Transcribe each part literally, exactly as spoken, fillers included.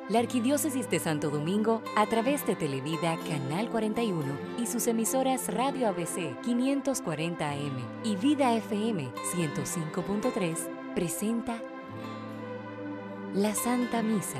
La Arquidiócesis de Santo Domingo, a través de Televida Canal cuarenta y uno y sus emisoras Radio A B C quinientos cuarenta A M y Vida F M ciento cinco punto tres, presenta la Santa Misa.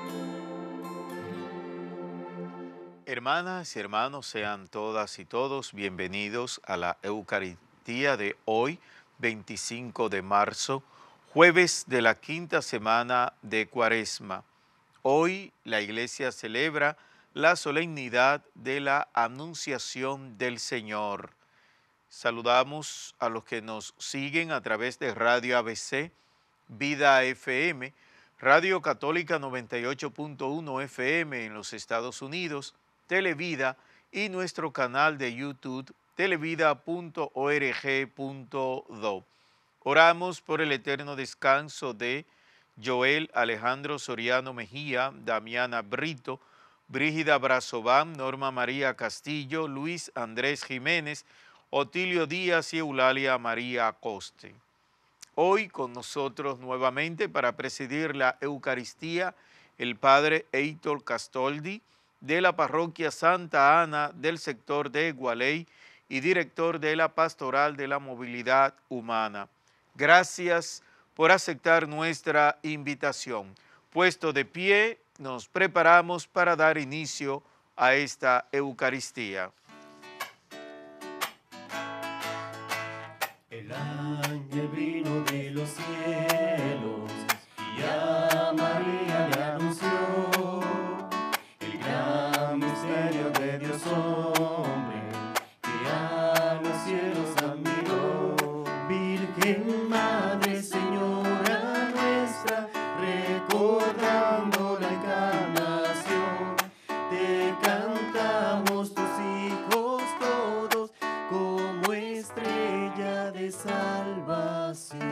Hermanas y hermanos, sean todas y todos bienvenidos a la Eucaristía de hoy, veinticinco de marzo, jueves de la quinta semana de Cuaresma. Hoy la Iglesia celebra la solemnidad de la Anunciación del Señor. Saludamos a los que nos siguen a través de Radio A B C, Vida F M, Radio Católica noventa y ocho punto uno F M en los Estados Unidos, Televida y nuestro canal de YouTube, televida punto org punto do. Oramos por el eterno descanso de Joel Alejandro Soriano Mejía, Damiana Brito, Brígida Brazován, Norma María Castillo, Luis Andrés Jiménez, Otilio Díaz y Eulalia María Acoste. Hoy con nosotros nuevamente para presidir la Eucaristía el Padre Heitor Castoldi, de la Parroquia Santa Ana del sector de Gualey y director de la Pastoral de la Movilidad Humana. Gracias por aceptar nuestra invitación. Puesto de pie, nos preparamos para dar inicio a esta Eucaristía. El ángel vino de los cielos y a María le anunció el gran misterio de Dios hombre que a los cielos admiró. Virgen Madre, Señora nuestra, recordando la encarnación, te cantamos tus hijos todos como estrella de salvación.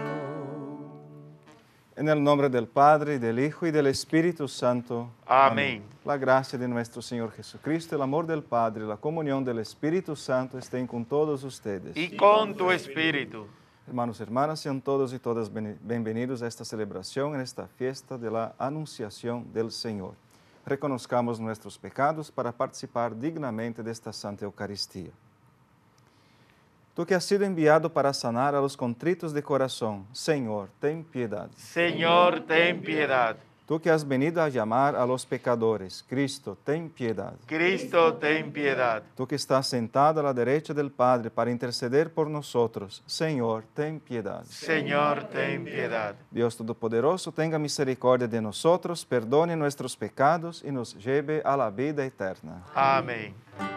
En el nombre del Padre, del Hijo y del Espíritu Santo. Amén. La gracia de nuestro Señor Jesucristo, el amor del Padre, la comunión del Espíritu Santo estén con todos ustedes. Y con tu espíritu. Hermanos y hermanas, sean todos y todas bienvenidos a esta celebración, en esta fiesta de la Anunciación del Señor. Reconozcamos nuestros pecados para participar dignamente de esta Santa Eucaristía. Tú que has sido enviado para sanar a los contritos de corazón, Señor, ten piedad. Señor, ten piedad. Tú que has venido a llamar a los pecadores, Cristo, ten piedad. Cristo, ten piedad. Tú que estás sentado a la derecha del Padre para interceder por nosotros, Señor, ten piedad. Señor, ten piedad. Dios Todopoderoso, tenga misericordia de nosotros, perdone nuestros pecados y nos lleve a la vida eterna. Amén.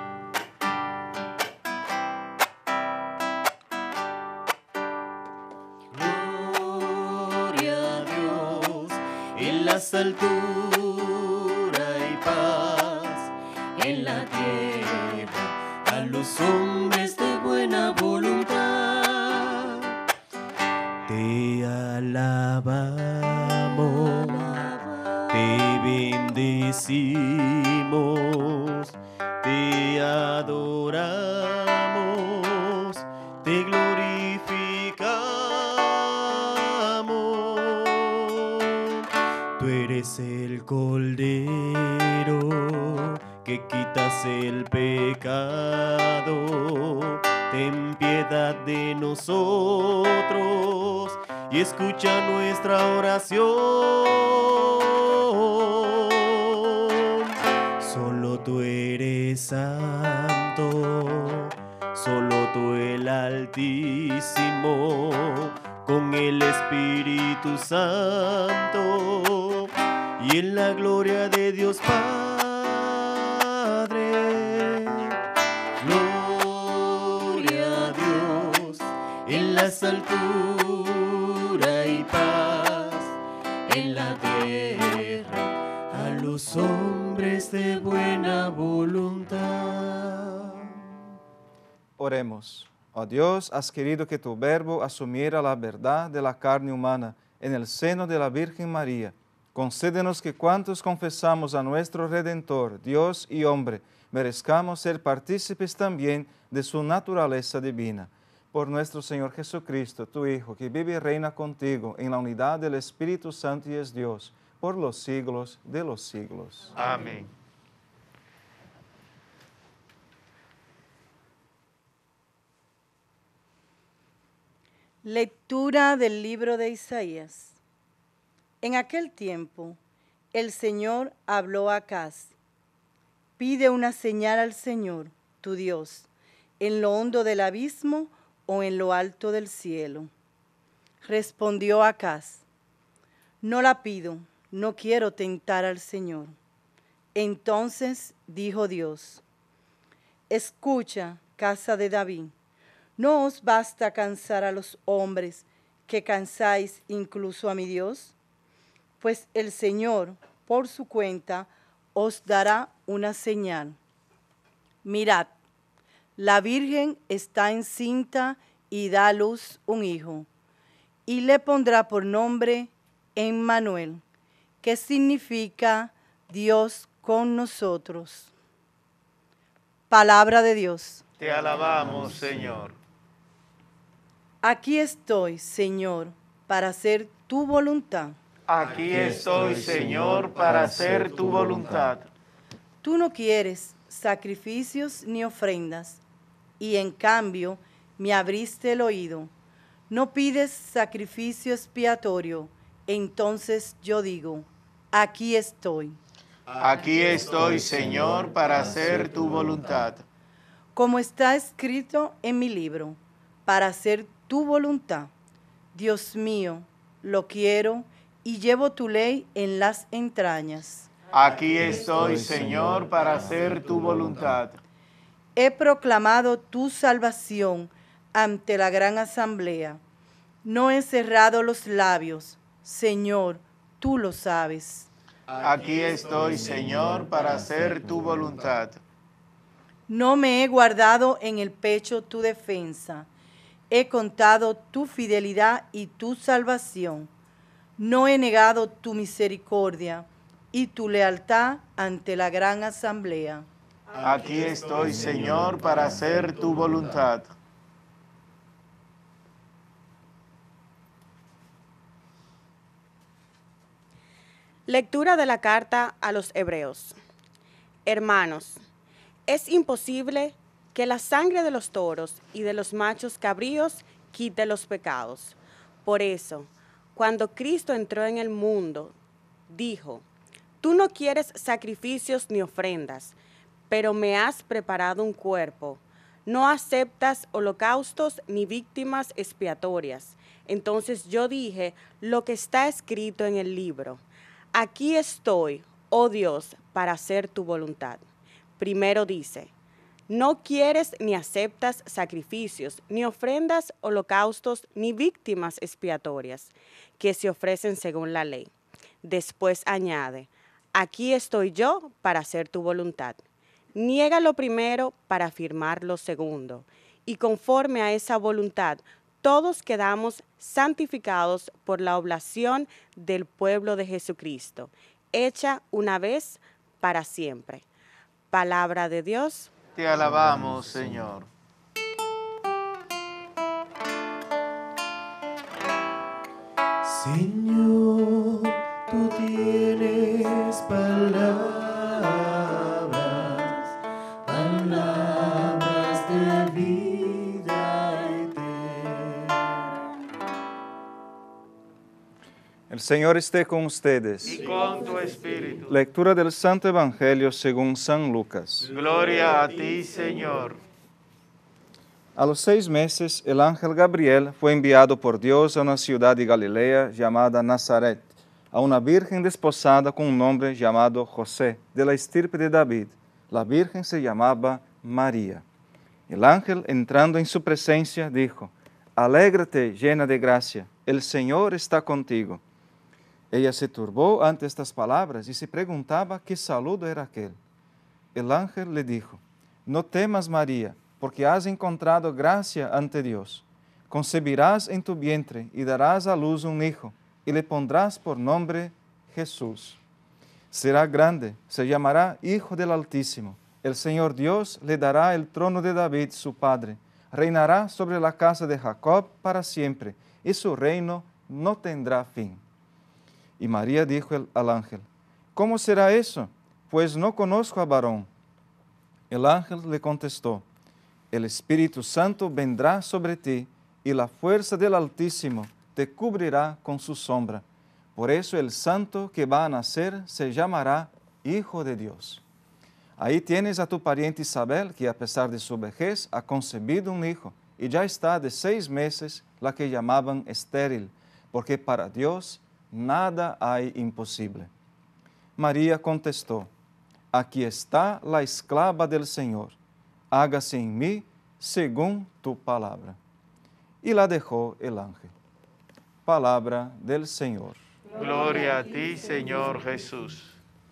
En las alturas y paz en la tierra a los hombres de buena voluntad. Te alabamos, te bendecimos, te adoramos, te glorificamos. Tú eres el Cordero que quitas el pecado. Ten piedad de nosotros y escucha nuestra oración. Solo tú eres santo, solo tú el Altísimo, con el Espíritu Santo y en la gloria de Dios Padre. Gloria a Dios en las alturas y paz en la tierra a los hombres de buena voluntad. Oremos. Oh Dios, has querido que tu Verbo asumiera la verdad de la carne humana en el seno de la Virgen María. Concédenos que cuantos confesamos a nuestro Redentor, Dios y hombre, merezcamos ser partícipes también de su naturaleza divina. Por nuestro Señor Jesucristo, tu Hijo, que vive y reina contigo en la unidad del Espíritu Santo y es Dios, por los siglos de los siglos. Amén. Lectura del libro de Isaías. En aquel tiempo, el Señor habló a Acaz: pide una señal al Señor, tu Dios, en lo hondo del abismo o en lo alto del cielo. Respondió Acaz: no la pido, no quiero tentar al Señor. Entonces dijo Dios: escucha, casa de David, ¿no os basta cansar a los hombres, que cansáis incluso a mi Dios? Pues el Señor, por su cuenta, os dará una señal. Mirad, la Virgen está encinta y da a luz un hijo, y le pondrá por nombre Emmanuel, que significa Dios con nosotros. Palabra de Dios. Te alabamos, Señor. Aquí estoy, Señor, para hacer tu voluntad. Aquí estoy, Señor, para hacer tu voluntad. Tú no quieres sacrificios ni ofrendas, y en cambio me abriste el oído. No pides sacrificio expiatorio, entonces yo digo: aquí estoy. Aquí estoy, Señor, para hacer tu voluntad. Como está escrito en mi libro, para hacer tu voluntad. Dios mío, lo quiero y llevo tu ley en las entrañas. Aquí estoy, Señor, para hacer tu voluntad. He proclamado tu salvación ante la gran asamblea. No he cerrado los labios, Señor, tú lo sabes. Aquí estoy, Señor, para hacer tu voluntad. No me he guardado en el pecho tu defensa. He contado tu fidelidad y tu salvación. No he negado tu misericordia y tu lealtad ante la gran asamblea. Aquí estoy, Señor, para hacer tu voluntad. Lectura de la carta a los Hebreos. Hermanos, es imposible que la sangre de los toros y de los machos cabríos quite los pecados. Por eso, cuando Cristo entró en el mundo, dijo: tú no quieres sacrificios ni ofrendas, pero me has preparado un cuerpo. No aceptas holocaustos ni víctimas expiatorias. Entonces yo dije lo que está escrito en el libro: aquí estoy, oh Dios, para hacer tu voluntad. Primero dice: no quieres ni aceptas sacrificios, ni ofrendas, holocaustos, ni víctimas expiatorias, que se ofrecen según la ley. Después añade: aquí estoy yo para hacer tu voluntad. Niega lo primero para afirmar lo segundo, y conforme a esa voluntad, todos quedamos santificados por la oblación del pueblo de Jesucristo, hecha una vez para siempre. Palabra de Dios. Te alabamos, Señor. Señor, tú tienes palabras, palabras de vida eterna. El Señor esté con ustedes. Y con tu espíritu. Lectura del Santo Evangelio según San Lucas. Gloria a ti, Señor. A los seis meses, el ángel Gabriel fue enviado por Dios a una ciudad de Galilea llamada Nazaret, a una virgen desposada con un hombre llamado José, de la estirpe de David. La virgen se llamaba María. El ángel, entrando en su presencia, dijo: alégrate, llena de gracia, el Señor está contigo. Ella se turbó ante estas palabras y se preguntaba qué saludo era aquel. El ángel le dijo: no temas, María, porque has encontrado gracia ante Dios. Concebirás en tu vientre y darás a luz un hijo, y le pondrás por nombre Jesús. Será grande, se llamará Hijo del Altísimo. El Señor Dios le dará el trono de David, su padre. Reinará sobre la casa de Jacob para siempre, y su reino no tendrá fin. Y María dijo el- al ángel, ¿cómo será eso? Pues no conozco a varón. El ángel le contestó, el Espíritu Santo vendrá sobre ti y la fuerza del Altísimo te cubrirá con su sombra. Por eso el santo que va a nacer se llamará Hijo de Dios. Ahí tienes a tu pariente Isabel, que a pesar de su vejez ha concebido un hijo, y ya está de seis meses la que llamaban estéril, porque para Dios nada hay imposible. María contestó, aquí está la esclava del Señor, hágase en mí según tu palabra. Y la dejó el ángel. Palabra del Señor. Gloria a ti, Señor Jesús.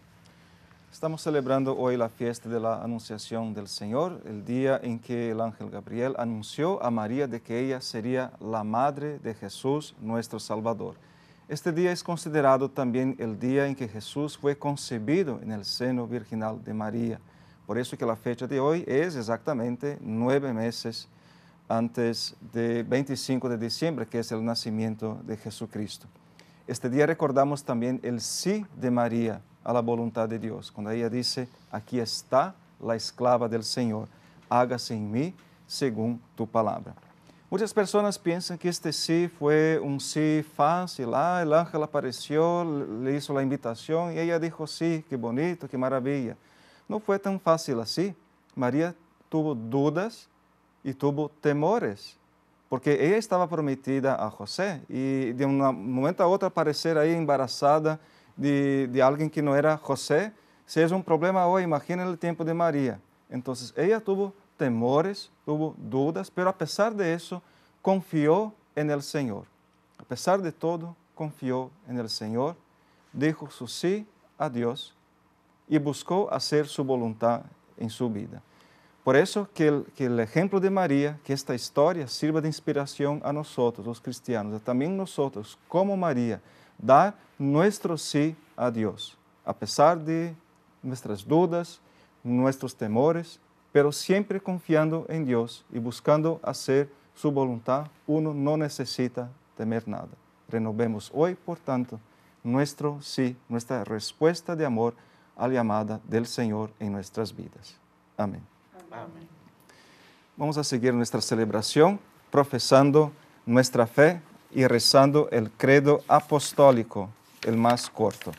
Estamos celebrando hoy la fiesta de la Anunciación del Señor, el día en que el ángel Gabriel anunció a María de que ella sería la madre de Jesús, nuestro Salvador. Este día es considerado también el día en que Jesús fue concebido en el seno virginal de María. Por eso que la fecha de hoy es exactamente nueve meses antes de veinticinco de diciembre, que es el nacimiento de Jesucristo. Este día recordamos también el sí de María a la voluntad de Dios, cuando ella dice, aquí está la esclava del Señor, hágase en mí según tu palabra. Muchas personas piensan que este sí fue un sí fácil, ah, el ángel apareció, le hizo la invitación y ella dijo sí, qué bonito, qué maravilla. No fue tan fácil así. María tuvo dudas y tuvo temores, porque ella estaba prometida a José y de un momento a otro aparecer ahí embarazada de, de alguien que no era José, si es un problema hoy, imagina el tiempo de María. Entonces ella tuvo temores, tuvo dudas, pero a pesar de eso, confió en el Señor. A pesar de todo, confió en el Señor, dijo su sí a Dios y buscó hacer su voluntad en su vida. Por eso que el, que el ejemplo de María, que esta historia sirva de inspiración a nosotros, los cristianos, también nosotros, como María, dar nuestro sí a Dios, a pesar de nuestras dudas, nuestros temores, pero siempre confiando en Dios y buscando hacer su voluntad, uno no necesita temer nada. Renovemos hoy, por tanto, nuestro sí, nuestra respuesta de amor a la llamada del Señor en nuestras vidas. Amén. Amén. Vamos a seguir nuestra celebración profesando nuestra fe y rezando el credo apostólico, el más corto.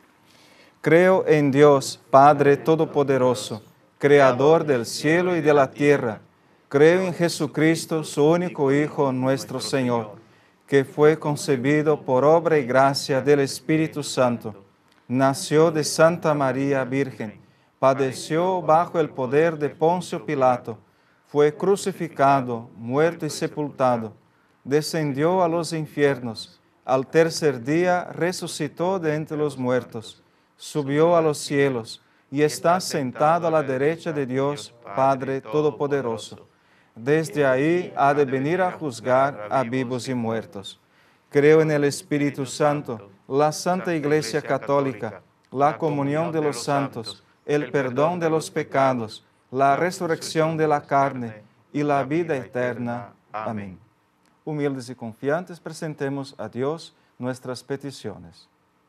Creo en Dios, Padre Todopoderoso, Creador del cielo y de la tierra. Creo en Jesucristo, su único Hijo, nuestro Señor, que fue concebido por obra y gracia del Espíritu Santo. Nació de Santa María Virgen, padeció bajo el poder de Poncio Pilato, fue crucificado, muerto y sepultado, descendió a los infiernos, al tercer día resucitó de entre los muertos, subió a los cielos y está sentado a la derecha de Dios, Padre Todopoderoso. Desde ahí ha de venir a juzgar a vivos y muertos. Creo en el Espíritu Santo, la Santa Iglesia Católica, la comunión de los santos, el perdón de los pecados, la resurrección de la carne y la vida eterna. Amén. Humildes y confiantes, presentemos a Dios nuestras peticiones.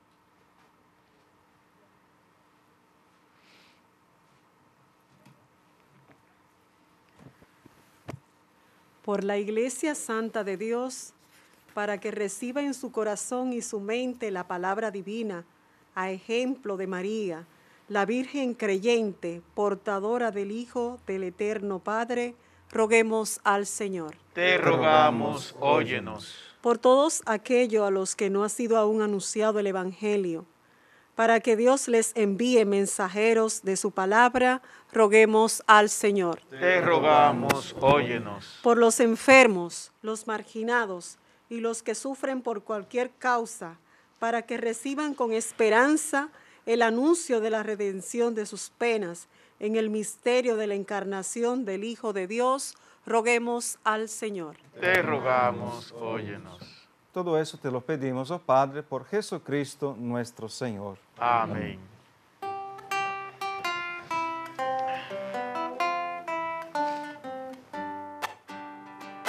Por la Iglesia Santa de Dios, para que reciba en su corazón y su mente la palabra divina, a ejemplo de María, la Virgen creyente, portadora del Hijo del Eterno Padre, roguemos al Señor. Te rogamos, óyenos. Por todos aquellos a los que no ha sido aún anunciado el Evangelio, para que Dios les envíe mensajeros de su palabra, roguemos al Señor. Te rogamos, óyenos. Por los enfermos, los marginados y los que sufren por cualquier causa, para que reciban con esperanza el anuncio de la redención de sus penas en el misterio de la encarnación del Hijo de Dios, roguemos al Señor. Te rogamos, óyenos. Todo eso te lo pedimos, oh Padre, por Jesucristo nuestro Señor. Amén.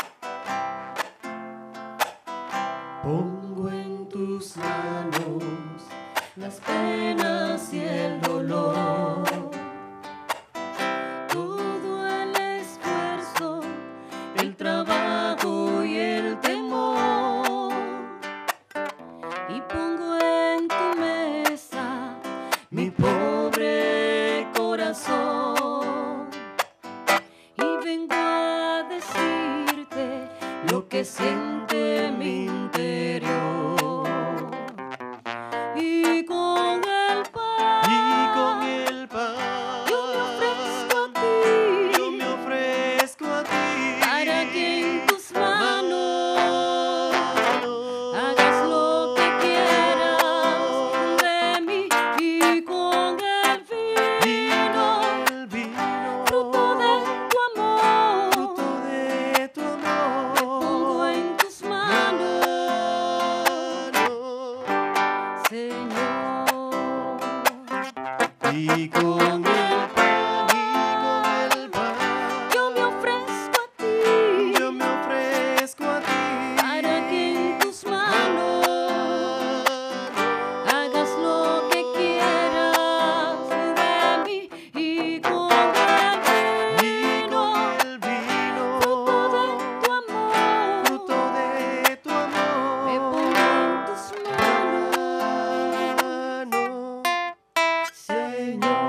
Pongo en tus manos las penas y el dolor. Todo el esfuerzo, el trabajo y el temor. Y pongo en tu mesa mi pobre corazón. Y vengo a decirte lo que siente mi interior. Y con el pan, Y con el pan yo me ofrezco a ti, yo me ofrezco a ti para que en tus manos manos hagas lo que quieras de mí. Y con el vino, el vino, fruto de tu amor, fruto de tu amor, pongo en tus manos, manos. Señor. Y con el pan, y con el pan, Yo me ofrezco a ti, yo me ofrezco a ti para que en tus manos hagas lo que quieras de mí. Y con el y vino, con el vino, fruto de tu amor, fruto de tu amor, me pongo en tus manos, Señor.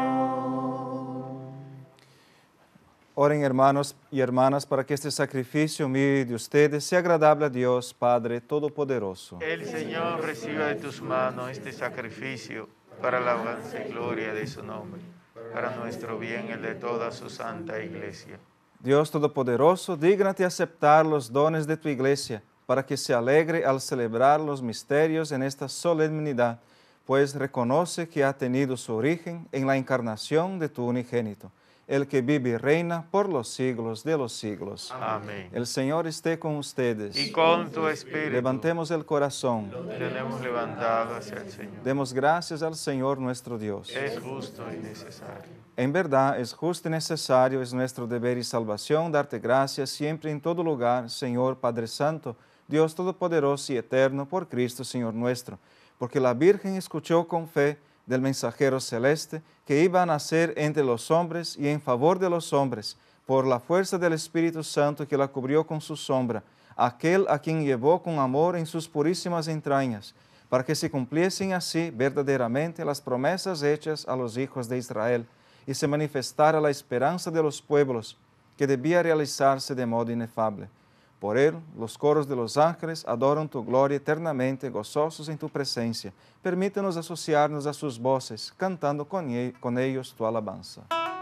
Oren, hermanos y hermanas, para que este sacrificio mío y de ustedes sea agradable a Dios, Padre Todopoderoso. El Señor reciba de tus manos este sacrificio para la alabanza y gloria de su nombre, para nuestro bien, el de toda su santa iglesia. Dios Todopoderoso, dígnate aceptar los dones de tu iglesia, para que se alegre al celebrar los misterios en esta solemnidad, pues reconoce que ha tenido su origen en la encarnación de tu unigénito, el que vive y reina por los siglos de los siglos. Amén. El Señor esté con ustedes. Y con tu espíritu Levantemos el corazón. tenemos levantado hacia el Señor. Demos gracias al Señor nuestro Dios. Es justo y necesario. En verdad, es justo y necesario, es nuestro deber y salvación darte gracias siempre y en todo lugar, Señor Padre Santo, Dios Todopoderoso y Eterno, por Cristo, Señor nuestro. Porque la Virgen escuchó con fe del mensajero celeste que iba a nacer entre los hombres y en favor de los hombres, por la fuerza del Espíritu Santo que la cubrió con su sombra, aquel a quien llevó con amor en sus purísimas entrañas, para que se cumpliesen así verdaderamente las promesas hechas a los hijos de Israel, y se manifestara la esperanza de los pueblos, que debía realizarse de modo inefable. Por él, los coros de los ángeles adoran tu gloria eternamente, gozosos en tu presencia. Permítenos asociarnos a sus voces, cantando con, e- con ellos tu alabanza.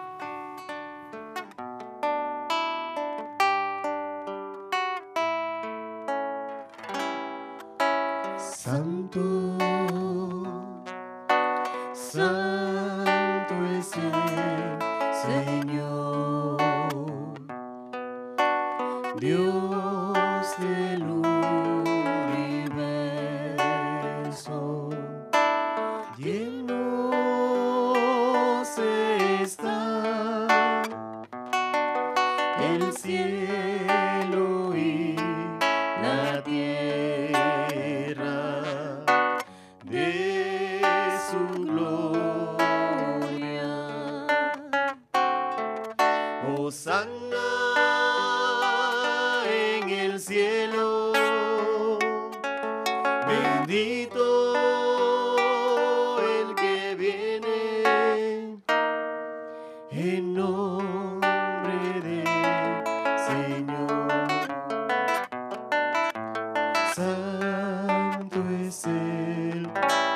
Santo, santo es el Señor, Dios del universo, llenos está el cielo y la tierra de su gloria. Hosanna en el cielo, bendito el que viene en nombre del Señor. Santo es el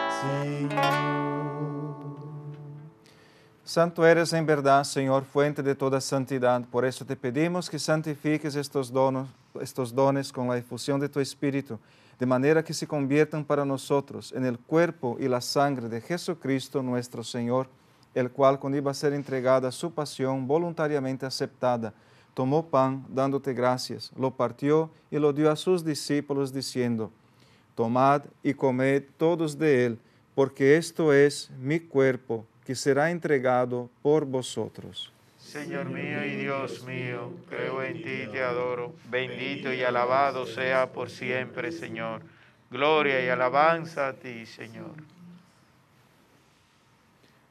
Señor. Santo eres en verdad, Señor, fuente de toda santidad. Por eso te pedimos que santifiques estos dones, estos dones con la efusión de tu Espíritu, de manera que se conviertan para nosotros en el cuerpo y la sangre de Jesucristo nuestro Señor, el cual, cuando iba a ser entregado a su pasión voluntariamente aceptada, tomó pan, dándote gracias, lo partió y lo dio a sus discípulos, diciendo: Tomad y comed todos de él, porque esto es mi cuerpo, que será entregado por vosotros. Señor mío y Dios mío, creo en ti y te adoro. Bendito y alabado sea por siempre, Señor. Gloria y alabanza a ti, Señor.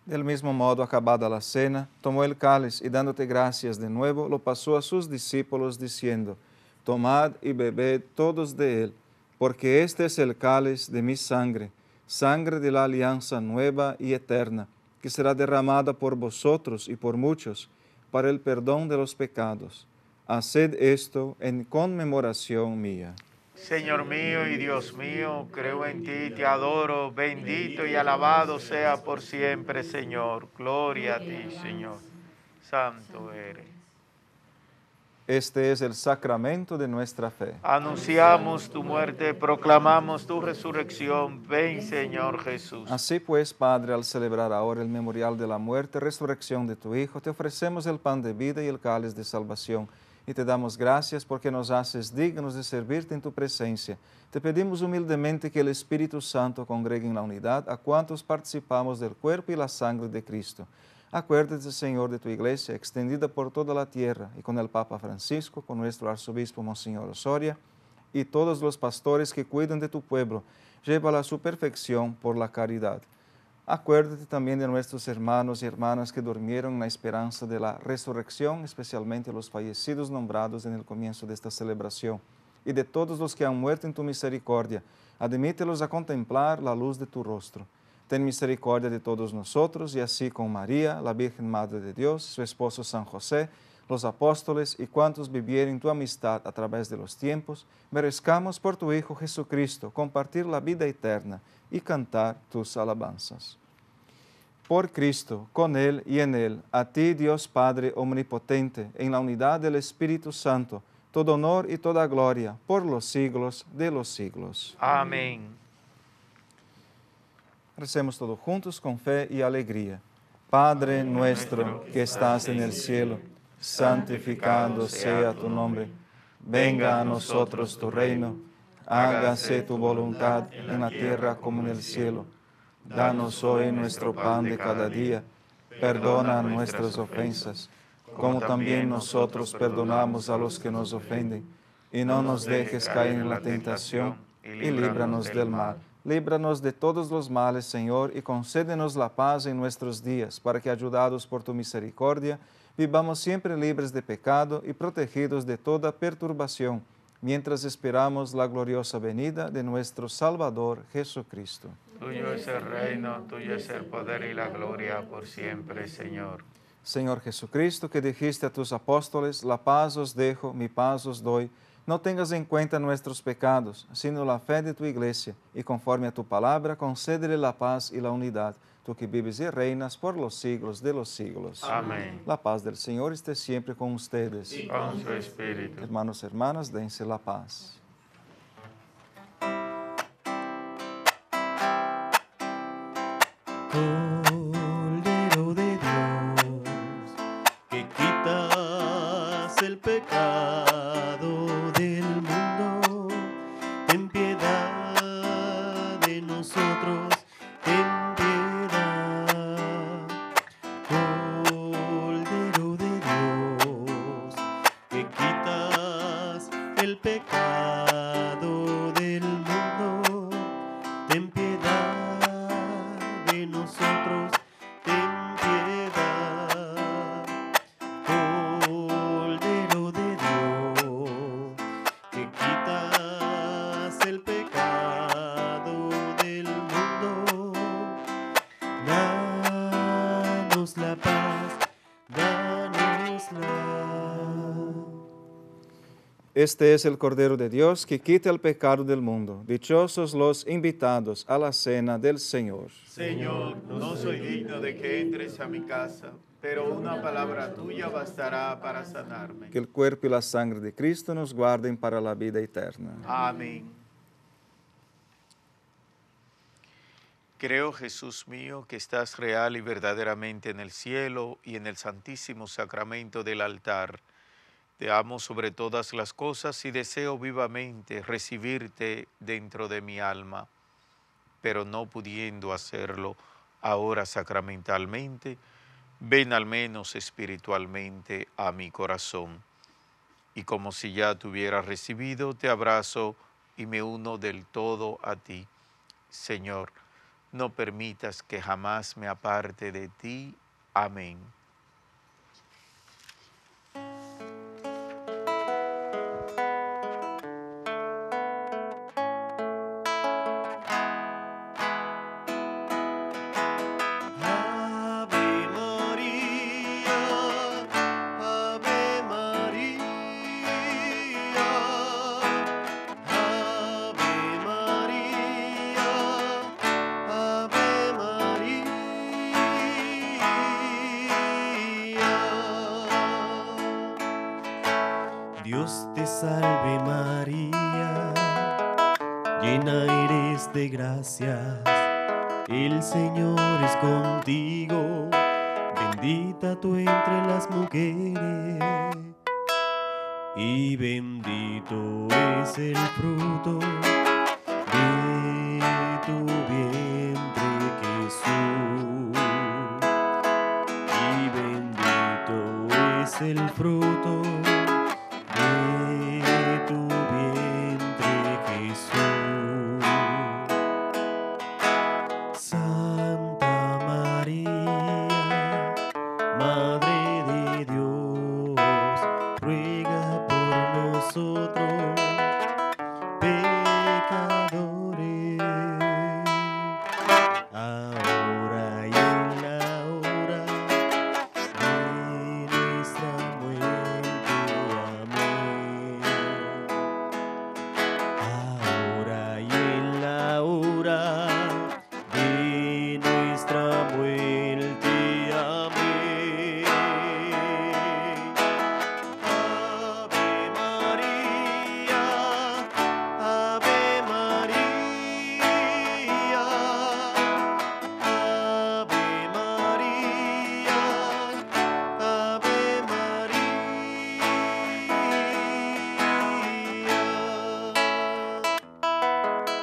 Del mismo modo, acabada la cena, tomó el cáliz y dándote gracias de nuevo, lo pasó a sus discípulos diciendo, tomad y bebed todos de él, porque este es el cáliz de mi sangre, sangre de la alianza nueva y eterna, que será derramada por vosotros y por muchos, para el perdón de los pecados. Haced esto en conmemoración mía. Señor mío y Dios mío, creo en ti, te adoro, bendito y alabado sea por siempre, Señor. Gloria a ti, Señor. Santo eres. Este es el sacramento de nuestra fe. Anunciamos tu muerte, proclamamos tu resurrección. Ven, Señor Jesús. Así pues, Padre, al celebrar ahora el memorial de la muerte y resurrección de tu Hijo, te ofrecemos el pan de vida y el cáliz de salvación. Y te damos gracias porque nos haces dignos de servirte en tu presencia. Te pedimos humildemente que el Espíritu Santo congregue en la unidad a cuantos participamos del cuerpo y la sangre de Cristo. Acuérdate, Señor, de tu iglesia, extendida por toda la tierra, y con el Papa Francisco, con nuestro arzobispo Monseñor Osoria, y todos los pastores que cuidan de tu pueblo, llévala a su perfección por la caridad. Acuérdate también de nuestros hermanos y hermanas que durmieron en la esperanza de la resurrección, especialmente los fallecidos nombrados en el comienzo de esta celebración, y de todos los que han muerto en tu misericordia. Admítelos a contemplar la luz de tu rostro. Ten misericordia de todos nosotros, y así con María, la Virgen Madre de Dios, su esposo San José, los apóstoles y cuantos vivieron tu amistad a través de los tiempos, merezcamos por tu Hijo Jesucristo compartir la vida eterna y cantar tus alabanzas. Por Cristo, con Él y en Él, a ti, Dios Padre Omnipotente, en la unidad del Espíritu Santo, todo honor y toda gloria por los siglos de los siglos. Amén. Recemos todos juntos con fe y alegría. Padre nuestro que estás en el cielo, santificado sea tu nombre. Venga a nosotros tu reino. Hágase tu voluntad en la tierra como en el cielo. Danos hoy nuestro pan de cada día. Perdona nuestras ofensas, como también nosotros perdonamos a los que nos ofenden. Y no nos dejes caer en la tentación, y líbranos del mal. Líbranos de todos los males, Señor, y concédenos la paz en nuestros días, para que, ayudados por tu misericordia, vivamos siempre libres de pecado y protegidos de toda perturbación, mientras esperamos la gloriosa venida de nuestro Salvador Jesucristo. Tuyo es el reino, tuyo es el poder y la gloria por siempre, Señor. Señor Jesucristo, que dijiste a tus apóstoles, la paz os dejo, mi paz os doy, no tengas en cuenta nuestros pecados, sino la fe de tu iglesia, y conforme a tu palabra, concédele la paz y la unidad, tú que vives y reinas por los siglos de los siglos. Amén. La paz del Señor esté siempre con ustedes. Y con su espíritu. Hermanos y hermanas, dense la paz. Cordero de Dios, que quitas el pecado del mundo, ten piedad de nosotros, ten piedad. Cordero de Dios, que quitas el pecado del mundo, ten piedad de nosotros, ten piedad. Cordero de Dios, que quitas el pecado del mundo, danos la paz, danosla. Este es el Cordero de Dios que quita el pecado del mundo. Dichosos los invitados a la cena del Señor. Señor, no soy digno de que entres a mi casa, pero una palabra tuya bastará para sanarme. Que el cuerpo y la sangre de Cristo nos guarden para la vida eterna. Amén. Creo, Jesús mío, que estás real y verdaderamente en el cielo y en el santísimo sacramento del altar. Te amo sobre todas las cosas y deseo vivamente recibirte dentro de mi alma, pero no pudiendo hacerlo ahora sacramentalmente, ven al menos espiritualmente a mi corazón. Y como si ya te hubiera recibido, te abrazo y me uno del todo a ti. Señor, no permitas que jamás me aparte de ti. Amén. Ave María, Ave María, Ave María, Ave María. Dios te salve María, llena eres de gracia. El Señor es contigo, bendita tú entre las mujeres, y bendito es el fruto de tu vientre, Jesús. Y bendito es el fruto de tu vientre, Jesús. Santa María, Madre de Dios, ruega por nosotros, pecadores, ahora y en la hora de nuestra muerte. Amén. Ahora y en la hora de nuestra muerte. Amén. Ave María, Ave María, Ave María, Ave María.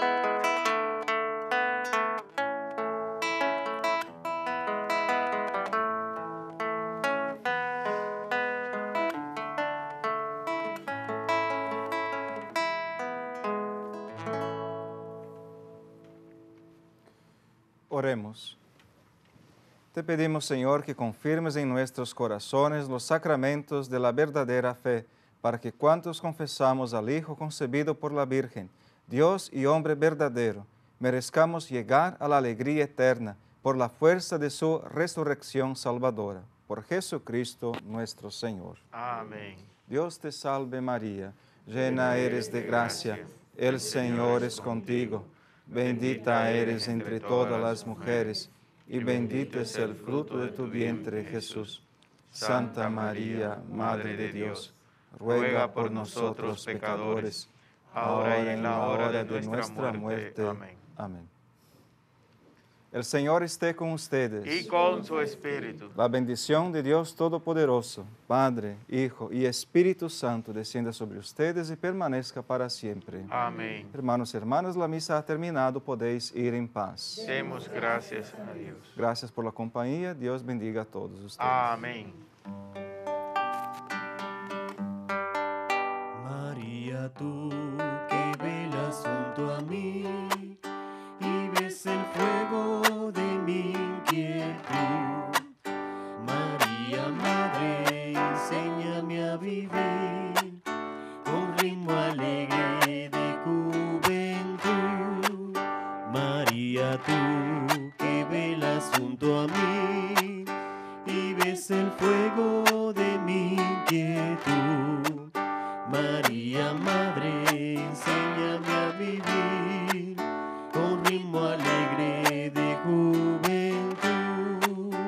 Oremos. Te pedimos, Señor, que confirmes en nuestros corazones los sacramentos de la verdadera fe, para que cuantos confesamos al Hijo concebido por la Virgen, Dios y hombre verdadero, merezcamos llegar a la alegría eterna por la fuerza de su resurrección salvadora. Por Jesucristo nuestro Señor. Amén. Dios te salve María, llena eres de gracia, el Señor es contigo. Bendita eres entre todas las mujeres, y bendito es el fruto de tu vientre, Jesús. Santa María, Madre de Dios, ruega por nosotros pecadores, ahora y en la hora de nuestra muerte. Amén. Amén. El Señor esté con ustedes. Y con su espíritu. La bendición de Dios Todopoderoso, Padre, Hijo y Espíritu Santo, descienda sobre ustedes y permanezca para siempre. Amén. Hermanos y hermanas, la misa ha terminado, podéis ir en paz. Demos gracias a Dios. Gracias por la compañía, Dios bendiga a todos ustedes. Amén. María, tú que velas junto a mí y ves el fuego de mi inquietud. María, Madre, enséñame a vivir con ritmo alegre de juventud. María, tú que velas junto a mí y ves el fuego de mi inquietud. María, Madre, enséñame a vivir con ritmo alegre de juventud.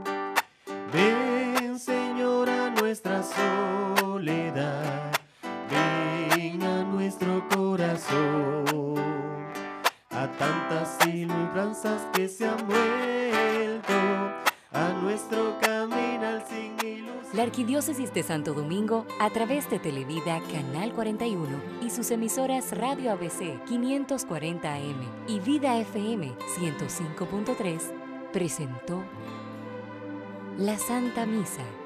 Ven, Señora, nuestra soledad, ven a nuestro corazón, a tantas silbanzas que se han vuelto a nuestro caminar sin ilusión. La Arquidiócesis de Santo Domingo, a través de Televida Canal cuarenta y uno y sus emisoras Radio A B C quinientos cuarenta A M y Vida F M ciento cinco punto tres, presentó la Santa Misa.